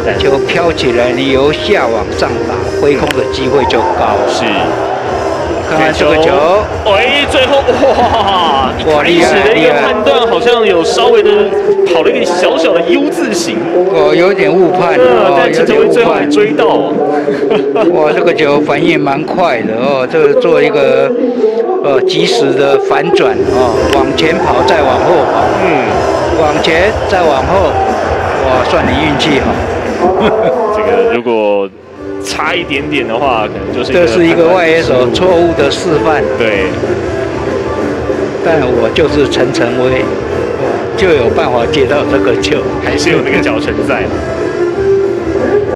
球飘起来，你由下往上打，挥空的机会就高。 是。 看看这个球， 最后哇，一开始的一个判断好像有稍微的跑了一个小小的 U 字形， 有点误判， 但陈哲威最后还追到， 哇，这个球反应蛮快的哦，这个做一个及时的反转往前跑再往后跑，往前再往后，哇，算你运气好。 这个如果差一点点的话，可能就是这是一个外野手错误的示范。 对， 但我就是陈晨威，就有办法接到这个球， 还是有那个脚程在。